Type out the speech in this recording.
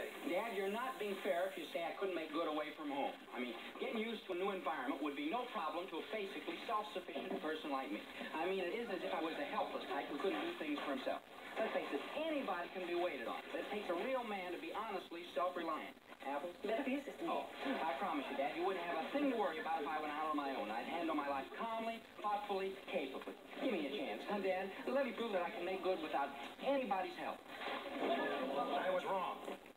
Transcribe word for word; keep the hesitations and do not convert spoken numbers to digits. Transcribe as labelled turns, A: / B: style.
A: today.
B: Dad, you're not being fair if you say I couldn't make good away from home. I mean, getting used to a new environment would be no problem to a basically self-sufficient person like me. I mean, it isn't as if I was a helpless type who couldn't do things for himself. Let's face it, anybody can be waited on. It takes a real man to be honestly self-reliant. Apples?
C: Better be assistant.
B: Oh, I promise you, Dad, you wouldn't have a thing to worry about if I went out on my own. I'd handle my life calmly, thoughtfully, capably. Give me a chance, huh, Dad? Let me prove that I can make good without anybody's help.
A: I was wrong.